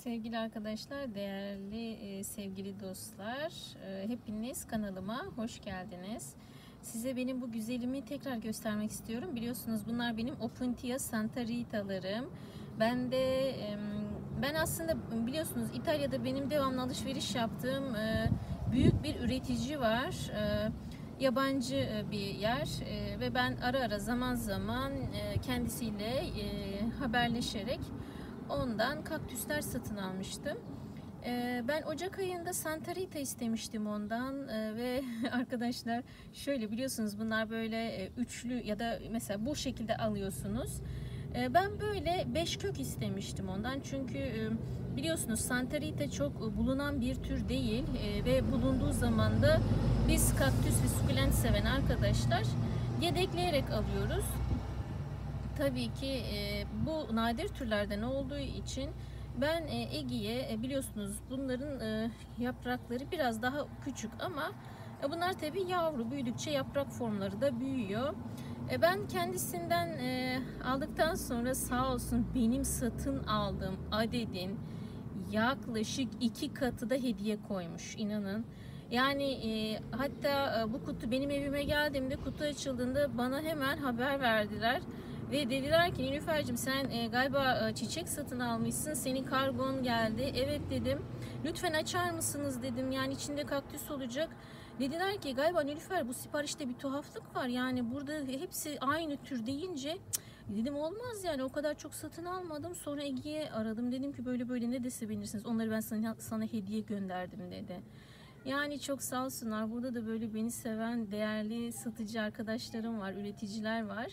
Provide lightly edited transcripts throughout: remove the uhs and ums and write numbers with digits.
Sevgili arkadaşlar, değerli sevgili dostlar, hepiniz kanalıma hoş geldiniz. Size benim bu güzelimi tekrar göstermek istiyorum. Biliyorsunuz bunlar benim Opuntia Santa Rita'larım. Ben aslında biliyorsunuz İtalya'da benim devamlı alışveriş yaptığım büyük bir üretici var. Yabancı bir yer ve ben ara ara zaman zaman kendisiyle haberleşerek ondan kaktüsler satın almıştım. Ben Ocak ayında Santa Rita istemiştim ondan ve arkadaşlar şöyle biliyorsunuz bunlar böyle üçlü ya da mesela bu şekilde alıyorsunuz. Ben böyle 5 kök istemiştim ondan çünkü biliyorsunuz Santa Rita çok bulunan bir tür değil ve bulunduğu zaman da biz kaktüs ve sukulent seven arkadaşlar yedekleyerek alıyoruz. Tabii ki bu nadir türlerden olduğu için ben Ege'ye biliyorsunuz bunların yaprakları biraz daha küçük ama bunlar tabii yavru büyüdükçe yaprak formları da büyüyor. Ben kendisinden aldıktan sonra sağ olsun benim satın aldığım adedin yaklaşık 2 katı da hediye koymuş, inanın. Yani hatta bu kutu benim evime geldiğimde kutu açıldığında bana hemen haber verdiler. Ve dediler ki Nilüfer'cim sen galiba çiçek satın almışsın, senin kargon geldi. Evet dedim, lütfen açar mısınız dedim, yani içinde kaktüs olacak. Dediler ki galiba Nilüfer bu siparişte bir tuhaflık var, yani burada hepsi aynı tür deyince dedim olmaz, yani o kadar çok satın almadım. Sonra Ege'ye aradım, dedim ki böyle böyle ne de sevinirsiniz, onları ben sana hediye gönderdim dedi. Yani çok sağ olsunlar, burada da böyle beni seven değerli satıcı arkadaşlarım var, üreticiler var.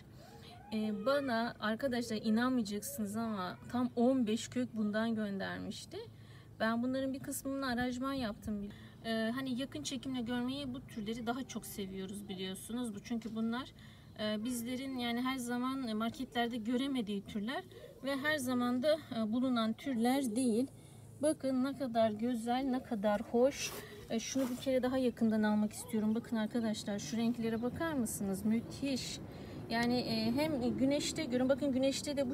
Bana arkadaşlar inanmayacaksınız ama tam 15 kök bundan göndermişti. Ben bunların bir kısmını aranjman yaptım. Hani yakın çekimle görmeyi bu türleri daha çok seviyoruz biliyorsunuz. Çünkü bunlar bizlerin yani her zaman marketlerde göremediği türler ve her zaman da bulunan türler değil. Bakın ne kadar güzel, ne kadar hoş. Şunu bir kere daha yakından almak istiyorum. Bakın arkadaşlar şu renklere bakar mısınız? Müthiş. Yani hem güneşte görün, bakın güneşte de bu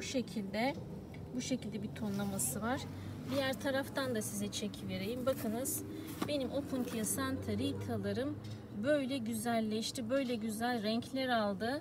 şekilde bir tonlaması var. Diğer taraftan da size çekivereyim. Bakınız benim Opuntia Santa Rita'larım böyle güzelleşti, böyle güzel renkler aldı.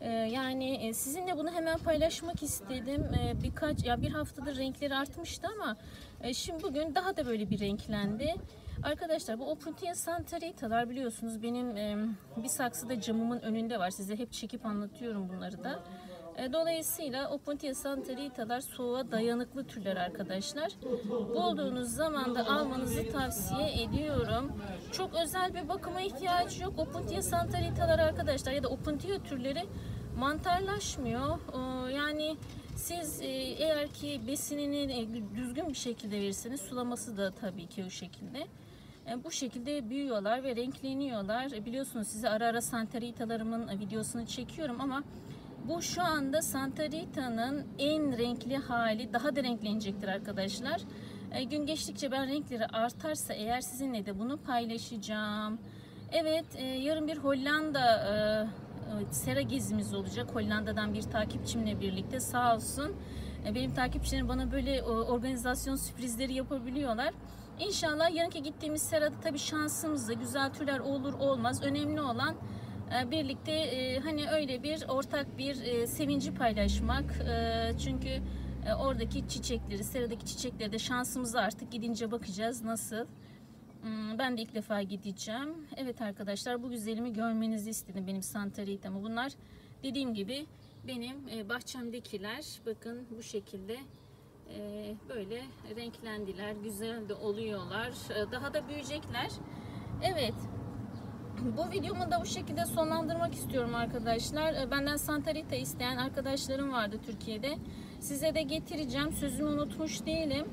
Yani sizinle bunu hemen paylaşmak istedim. Bir haftadır renkleri artmıştı ama şimdi bugün daha da böyle bir renklendi. Arkadaşlar bu Opuntia Santa Rita'lar biliyorsunuz benim bir saksıda camımın önünde var. Size hep çekip anlatıyorum bunları da. Dolayısıyla Opuntia Santa Rita'lar soğuğa dayanıklı türler arkadaşlar. Bulduğunuz zaman da almanızı tavsiye ediyorum. Çok özel bir bakıma ihtiyacı yok. Opuntia Santa Rita'lar arkadaşlar ya da Opuntia türleri mantarlaşmıyor. Yani siz eğer ki besinini düzgün bir şekilde verirseniz, sulaması da tabii ki o şekilde. Bu şekilde büyüyorlar ve renkleniyorlar. Biliyorsunuz size ara ara Santa Rita'larımın videosunu çekiyorum ama bu şu anda Santa Rita'nın en renkli hali, daha da renklenecektir arkadaşlar. Gün geçtikçe ben renkleri artarsa eğer sizinle de bunu paylaşacağım. Evet, yarın bir Hollanda sera gezimiz olacak. Hollanda'dan bir takipçimle birlikte, sağ olsun. Benim takipçilerim bana böyle organizasyon sürprizleri yapabiliyorlar. İnşallah yarınki gittiğimiz serada tabii şansımızla güzel türler olur olmaz. Önemli olan birlikte hani öyle bir ortak bir sevinci paylaşmak. Çünkü oradaki çiçekleri, seradaki çiçekleri de şansımıza artık gidince bakacağız nasıl. Ben de ilk defa gideceğim. Evet arkadaşlar, bu güzelimi görmenizi istedim, benim Santa Rita'mı. Bunlar dediğim gibi benim bahçemdekiler. Bakın bu şekilde böyle renklendiler. Güzel de oluyorlar. Daha da büyüyecekler. Evet. Bu videomu da bu şekilde sonlandırmak istiyorum arkadaşlar. Benden Santa Rita isteyen arkadaşlarım vardı Türkiye'de. Size de getireceğim. Sözümü unutmuş değilim.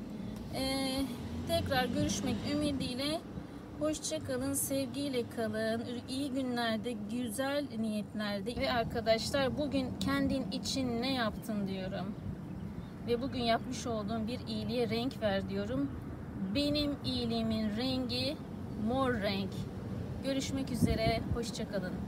Tekrar görüşmek ümidiyle. Hoşça kalın, sevgiyle kalın. İyi günlerde, güzel niyetlerde. Ve arkadaşlar bugün kendin için ne yaptın diyorum. Ve bugün yapmış olduğum bir iyiliğe renk ver diyorum. Benim iyiliğimin rengi mor renk. Görüşmek üzere, hoşça kalın.